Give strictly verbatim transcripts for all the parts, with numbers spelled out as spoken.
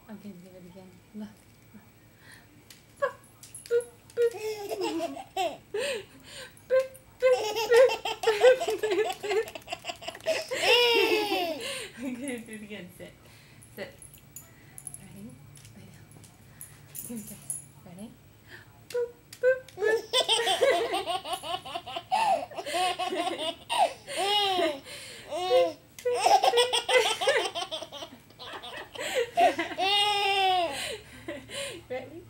Okay, do it again. Look. I'm gonna do it again. Sit. Sit. Ready? Lay down. Give me a kiss. Ready? Boop, boop, boop. Ready?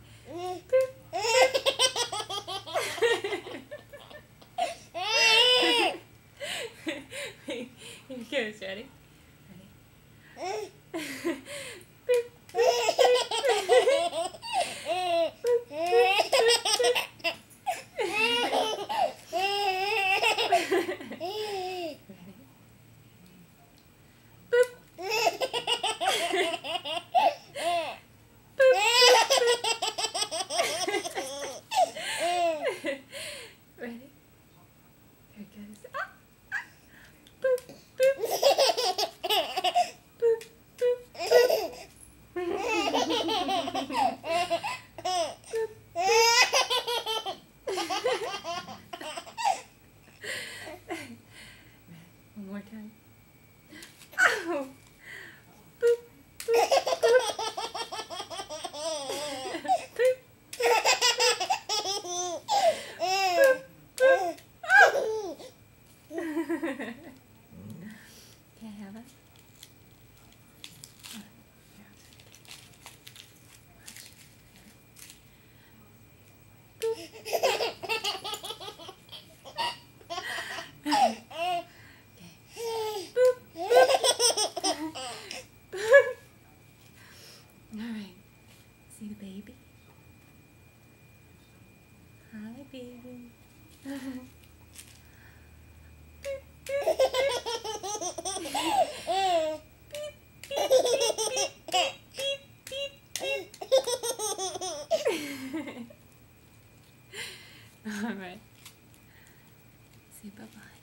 Here it goes. Ready? Ready? Ready? Here it goes. Ah! Boop, boop. Boop, boop, One more time. Ow! Boop, boop, boop. Boop. Can I have it? Oh, here. Watch. Okay. Boop, boop. Boop. All right. See the baby? Hi, baby. All right. Say bye-bye.